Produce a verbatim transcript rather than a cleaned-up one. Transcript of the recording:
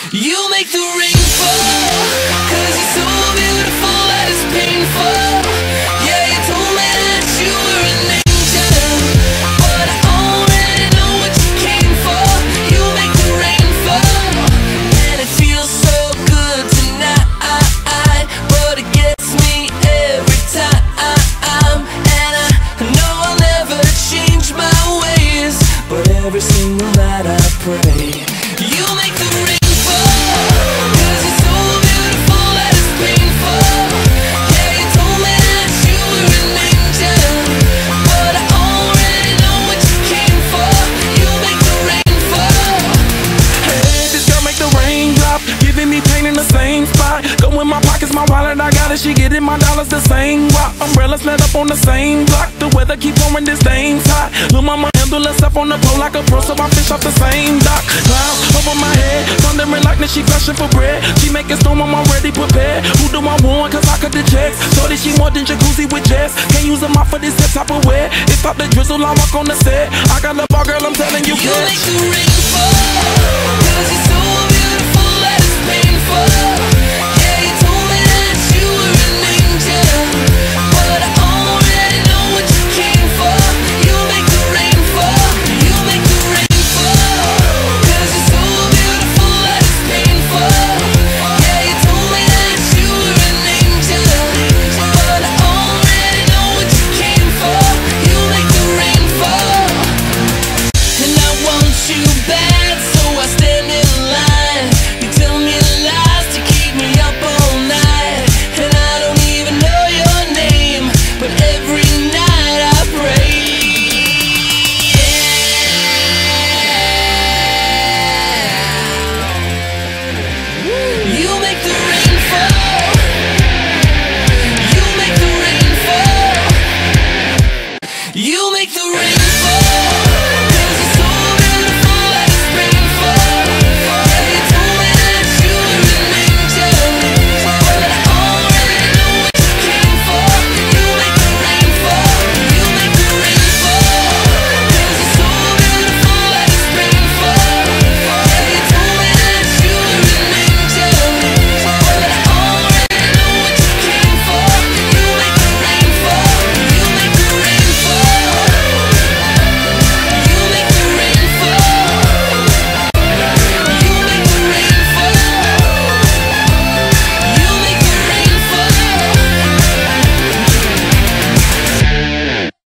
You make the rain fall, cause you're so beautiful that it's painful. Yeah, you told me that you were an angel, but I already know what you came for. You make the rain fall, and it feels so good tonight, but it gets me every time. And I know I'll never change my ways, but every single night I pray. You make the rain Go in my pockets, my wallet, I got it, she getting my dollars the same. Rock umbrellas let up on the same block. The weather keep pouring, this thing's hot. Lil' mama handle herself on the pole like a pro, so I fish off the same dock. Clouds over my head, thundering like that she crushing for bread. She make it storm, I'm already prepared. Who do I want, cause I cut the checks. Shorty, she more than jacuzzi with jets. Can't use them off for this type of wear. It's pop the drizzle, I walk on the set. I got the bar, girl, I'm telling you. You make the rain